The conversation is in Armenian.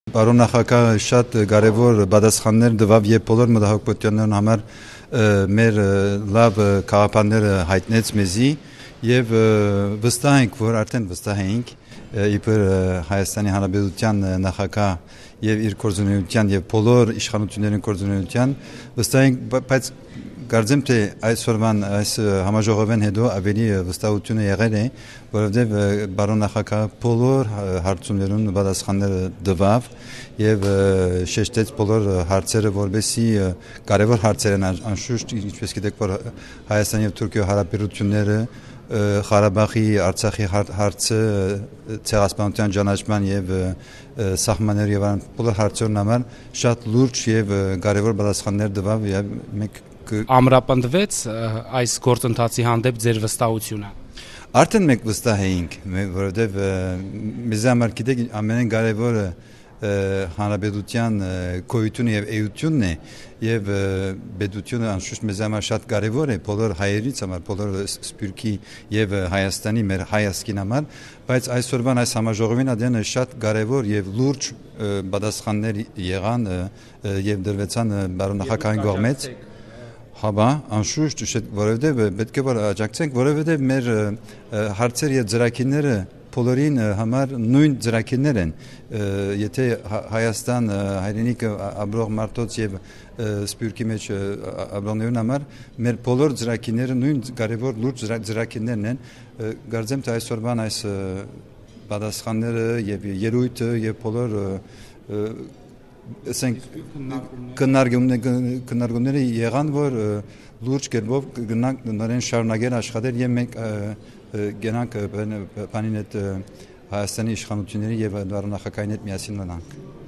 Բարոն նախագահը շատ կարևոր պատասխաններ տվավ եւ բոլոր մտահոգություններն համար մեր լավ քաղաքապետները հայտնեց մեզի եւ վստահ ենք, որ արդեն վստահ ենք իբր Հայաստանի Հանրապետության նախագահ եւ իր կորզունեության եւ բոլոր իշխանությունների կորզունեության վստահ ենք, բայց կարծեմ թե այսօրվան այս համաժողովեն հետո ավելի վստահությունը եղել է, որովհետև բարոն նախագահը բոլոր հարցումներուն պատասխանները տվավ եւ շեշտեց բոլոր հարցերը, որովհետեւ կարևոր հարցեր են անշուշտ, ինչպես գիտեք, որ Հայաստանի եւ Թուրքիա հարաբերությունները Ղարաբաղի, Արցախի հարցը, ցեղասպանության ճանաչման եւ սահմանների եւ բոլոր հարցերն համար շատ լուրջ եւ կարևոր պատասխաններ տվավ եւ մենք ամրապնդվեց այս գործընթացի հանդեպ ձեր վստահությունը։ Արդեն մենք վստահ էինք, որովհետև մեզ համար գիտեք ամենայն կարևորը հանրապետության գոյությունը եւ էությունն է եւ պետությունը անշուշտ մեզ համար շատ կարևոր է բոլոր հայերից համար, բոլոր Սփյուռքի եւ Հայաստանի մեր հայասկին համար, բայց այսօրվան այս համաժողովին ադենը շատ կարևոր եւ լուրջ պատասխաններ եղան եւ դրվեցան բարոն նախագահի կողմից։ Հաբա, անշուշտ, որովհետև պետք է որ աջակցենք, որովհետև մեր հարցեր եւ ծրագիրները բոլորին համար նույն ծրագիրներ են։ Եթե Հայաստան հայրենիքը ապրող մարդոց եւ Սփյուռքի մեջ ապրողներուն համար մեր բոլոր ծրագիրները նույն կարևոր լուրջ ծրագիրներն են։ Կարծեմ թե այսօրվան այս պատասխանները եւ ելույթը եւ բոլոր ասենք քննարկումները եղան, որ լուրջ կերպով գնանք նորեն շարունակել աշխատել եւ մենք գնանք բանին այդ Հայաստանի իշխանությունների եւ նախագահային հետ միասին մնանք։